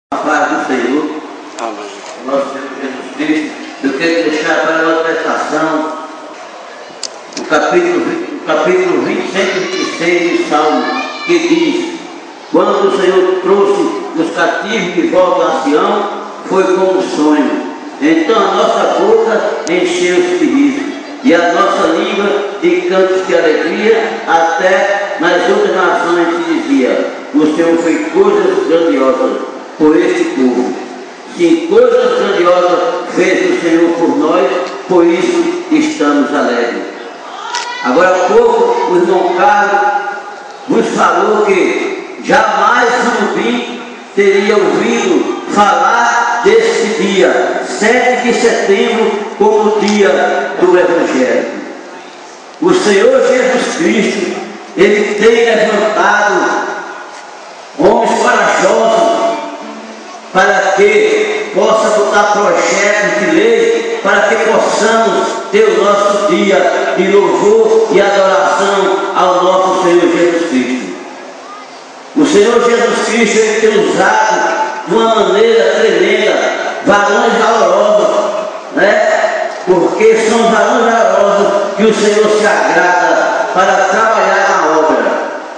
A paz do Senhor, nosso Senhor Jesus Cristo. Eu quero deixar para a manifestação o capítulo 126 do Salmo, que diz: quando o Senhor trouxe os cativos de volta a Sião, foi como um sonho. Então a nossa boca encheu-se de riso, e a nossa língua de cantos de alegria. Até nas outras nações se dizia: o Senhor fez coisas grandiosas por este povo. Sim, coisas grandiosas fez o Senhor por nós, por isso estamos alegres. Agora há pouco o irmão Carlos nos falou que jamais Surubim teria ouvido falar desse dia, 7 de setembro, como o dia do Evangelho. O Senhor Jesus Cristo, Ele tem levantado homens corajosos para que possa botar projetos de lei, para que possamos ter o nosso dia de louvor e adoração ao nosso Senhor Jesus Cristo. O Senhor Jesus Cristo, Ele tem usado de uma maneira tremenda varões valorosos, né? Porque são varões valorosos que o Senhor se agrada para trabalhar na obra.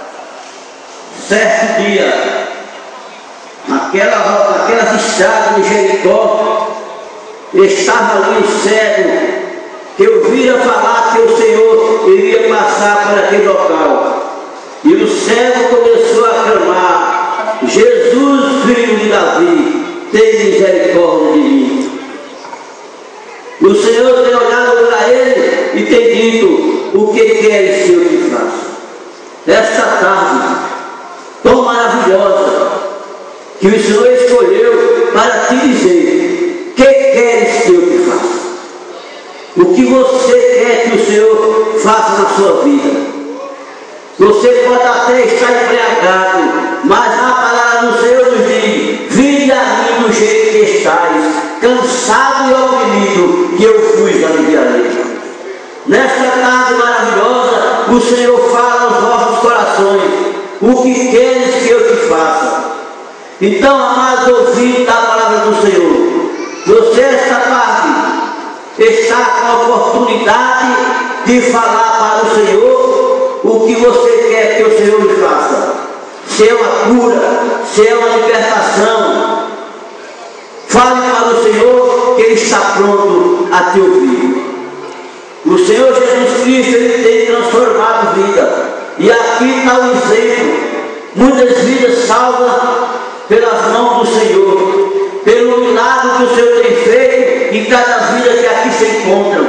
Certo dia, aquelas estradas de Jericó, estava ali um cego, que ouvira falar que o Senhor iria passar por aquele local. E o cego começou a clamar: Jesus, filho de Davi, tem misericórdia de mim. O Senhor tem olhado para ele e tem dito: o que queres que eu te faça? Esta tarde tão maravilhosa que o Senhor escolheu para te dizer: que queres que eu te faça? O que você quer que o Senhor faça na sua vida? Você pode até estar embriagado, mas a palavra do Senhor nos diz: vinde a mim do jeito que estáis, cansado e oprimido, que eu vos aliviarei. Nesta tarde maravilhosa, o Senhor fala aos vossos corações: o que queres que eu te faça? Então, amados ouvintes da palavra do Senhor, você esta tarde está com a oportunidade de falar para o Senhor o que você quer que o Senhor lhe faça. Se é uma cura, se é uma libertação, fale para o Senhor que Ele está pronto a te ouvir. O Senhor Jesus Cristo, Ele tem transformado vida. E aqui está o exemplo: muitas vidas salvas pelas mãos do Senhor, pelo milagre que o Senhor tem feito em cada vida que aqui se encontram.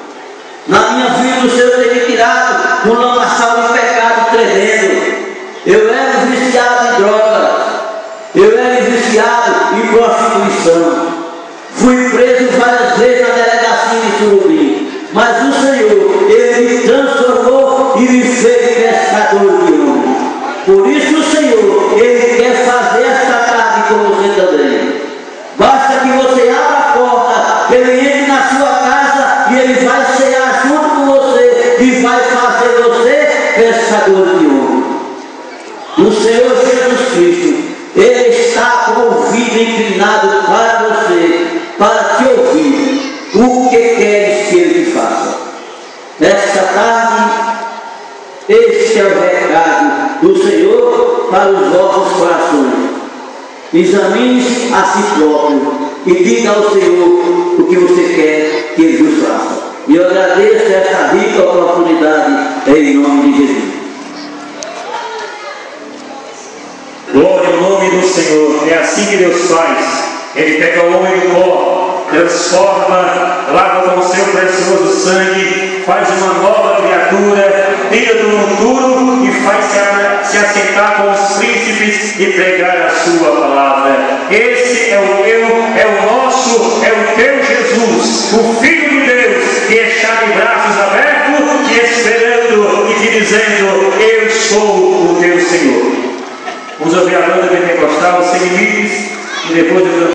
Na minha vida o Senhor tem me tirado um lamaçal de pecado tremendo. Eu era viciado em drogas, eu era viciado em prostituição, fui preso várias vezes na delegacia de Surubim, mas o Senhor, Ele me transformou e me fez pescador de homens. Por isso o Senhor, Ele quer fazer esta tarde com você também. Basta que você abra a porta, Ele entre na sua casa e Ele vai cear junto com você e vai fazer você pescador de homens. O Senhor Jesus Cristo, Ele está com o ouvido inclinado para você, para te ouvir. O que queres que Ele te faça? Nesta tarde, este é o recado do Senhor para os vossos corações. Examine-se a si próprio e diga ao Senhor o que você quer que Ele vos faça. E eu agradeço esta rica oportunidade em nome de Jesus. Glória ao nome do Senhor. É assim que Deus faz. Ele pega o homem do pó, transforma, lava com o seu precioso sangue, faz uma nova criatura, tira do futuro e faz se assentar com os príncipes e pregar a sua palavra. Esse é o teu, é o nosso, é o teu Jesus, o Filho de Deus, que está de braços abertos, te esperando e te dizendo: eu sou o teu Senhor. Vamos ouvir a banda pentecostal Sem Limites e depois